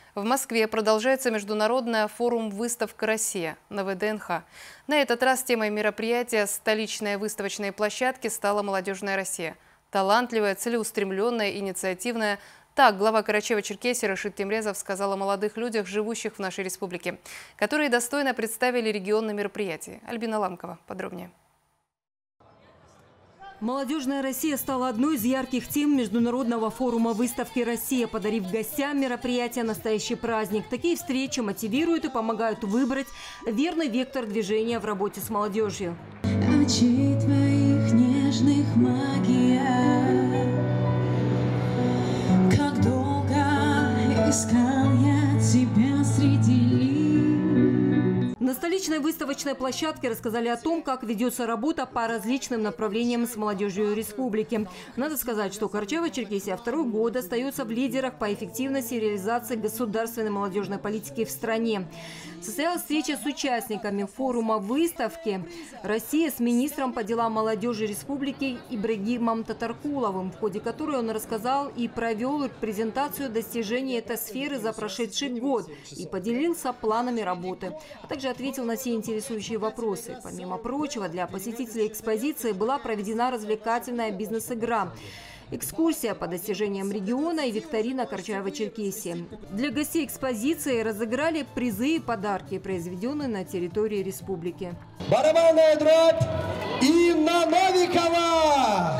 В Москве продолжается международная форум-выставка «Россия» на ВДНХ. На этот раз темой мероприятия столичной выставочной площадки стала «Молодежная Россия». Талантливая, целеустремленная, инициативная. Так глава Карачаево-Черкесии Рашид Темрезов сказал о молодых людях, живущих в нашей республике, которые достойно представили регион на мероприятии. Альбина Ламкова подробнее. «Молодежная Россия» стала одной из ярких тем международного форума выставки «Россия», подарив гостям мероприятия настоящий праздник. Такие встречи мотивируют и помогают выбрать верный вектор движения в работе с молодежью. Очей твоих нежных магия, как долго искал я тебя среди лиц. На столичной выставочной площадке рассказали о том, как ведется работа по различным направлениям с молодежью республики. Надо сказать, что Карачаево-Черкесия второй год остается в лидерах по эффективности реализации государственной молодежной политики в стране. Состоялась встреча с участниками форума выставки «Россия» с министром по делам молодежи республики Ибрагимом Татаркуловым, в ходе которой он рассказал и провел презентацию достижений этой сферы за прошедший год и поделился планами работы, а также ответил на все интересующие вопросы. Помимо прочего, для посетителей экспозиции была проведена развлекательная бизнес-игра, экскурсия по достижениям региона и викторина Карачаево-Черкесии. Для гостей экспозиции разыграли призы и подарки, произведенные на территории республики. Барабанная дробь Инна Новикова!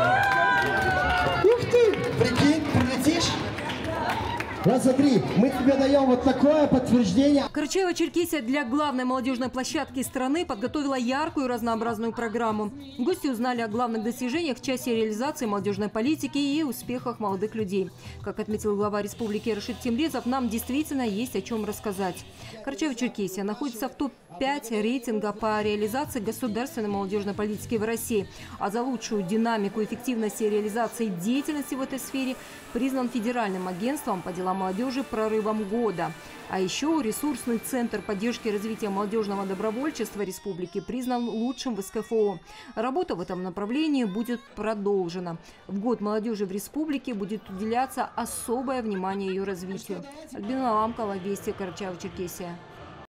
Ух ты! Прикинь, прилетишь? Раз, два, три. Мы тебе даем вот такое подтверждение. Карачаево-Черкесия для главной молодежной площадки страны подготовила яркую разнообразную программу. Гости узнали о главных достижениях в части реализации молодежной политики и успехах молодых людей. Как отметил глава республики Рашид Темрезов, нам действительно есть о чем рассказать. Карачаево-Черкесия находится в топ-5 рейтинга по реализации государственной молодежной политики в России. А за лучшую динамику эффективности реализации деятельности в этой сфере признан Федеральным агентством по делам молодежи прорывом года. А еще ресурсный центр поддержки и развития молодежного добровольчества республики признан лучшим в СКФО. Работа в этом направлении будет продолжена. В год молодежи в республике будет уделяться особое внимание ее развитию. Альбина Ламкова, Вести, Карачаево-Черкесия.